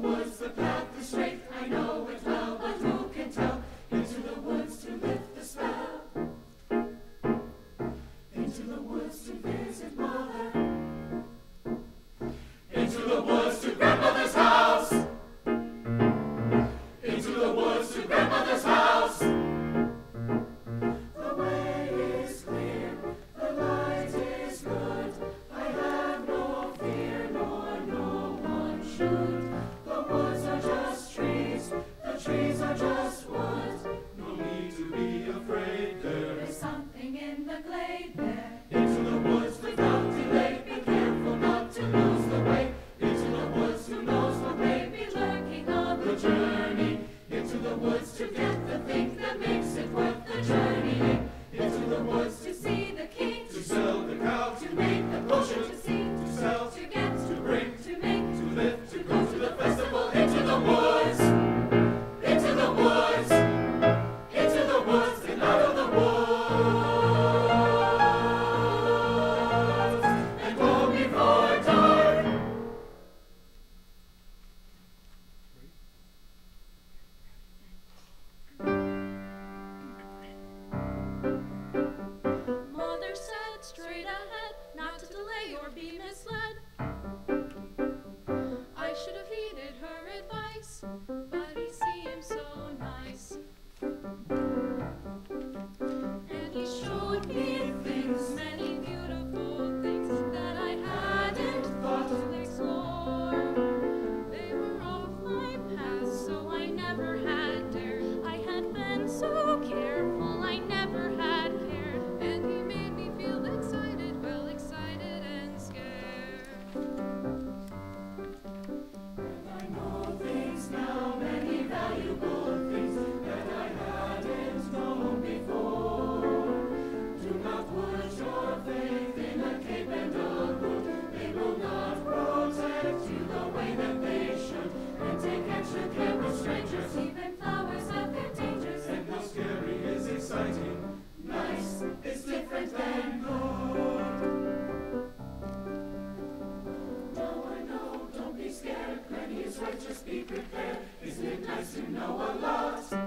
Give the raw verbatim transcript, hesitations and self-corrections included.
woods, the path is straight, I know it well, but who can tell? Into the woods to lift the spell. Into the woods to visit mother. Into the woods to grandmother's house. Into the woods to grandmother's house. The way is clear, the light is good. I have no fear, nor no one should. The woods are just trees, the trees are just wood. No need to be afraid, there is something in the glade there. Into the woods without delay, be careful not to lose the way. Into the woods, who knows what may be lurking on the journey. Into the woods to get the thing that makes it worth the journeying. Into the woods to see the king, to sell the cow, to make the potion, to see, to sell, to get, to bring, to make, to lift, to go to the festival. Into the woods, into the woods, into the woods and out of the woods, and go before dark. Mother said straight ahead, not to delay or be misled. I should have heeded her advice, but he seemed so nice. And he showed me things, many beautiful things that I hadn't thought to explore. They were off my past, so I never had dared. I had been so careful, I never had cared. And he made me feel excited, well excited and scared. And I know things now, many valuable things that I hadn't known before. Do not put your faith in a cape and a hood. They will not protect you the way that they should. And take extra care with strangers. Even flowers have their dangers. And though scary is exciting, nice is different than good. Now I know, don't be scared. Plenty is right, just be prepared. Isn't it nice to know a lot?